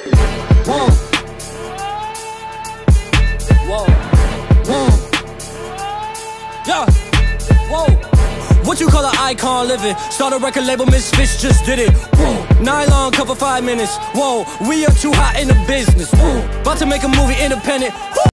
Whoa. Whoa. Whoa. Yeah. Whoa. What you call an icon living? Start a record label, Misfits just did it. Whoa. Nylon cover 5 minutes. Whoa. We are too hot in the business. Whoa. About to make a movie independent.